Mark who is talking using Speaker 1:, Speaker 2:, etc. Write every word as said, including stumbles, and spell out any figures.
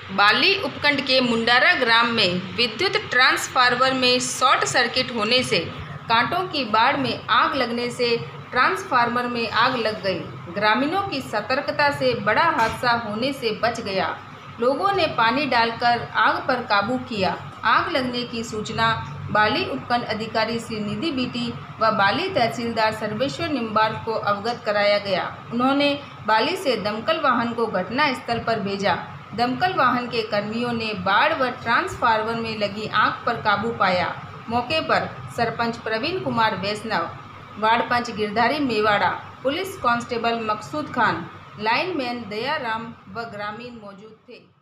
Speaker 1: बाली उपखंड के मुंडारा ग्राम में विद्युत ट्रांसफार्मर में शॉर्ट सर्किट होने से कांटों की बाढ़ में आग लगने से ट्रांसफार्मर में आग लग गई। ग्रामीणों की सतर्कता से बड़ा हादसा होने से बच गया। लोगों ने पानी डालकर आग पर काबू किया। आग लगने की सूचना बाली उपखंड अधिकारी श्री निधि बीटी व बाली तहसीलदार सर्वेश्वर निम्बार को अवगत कराया गया। उन्होंने बाली से दमकल वाहन को घटना स्थल पर भेजा। दमकल वाहन के कर्मियों ने बाढ़ व ट्रांसफार्मर में लगी आग पर काबू पाया। मौके पर sarpanch Praveen Kumar Vaishnav, ward panch Girdhari Mewara, police constable Maqsood Khan, lineman Dayaram व ग्रामीण मौजूद थे।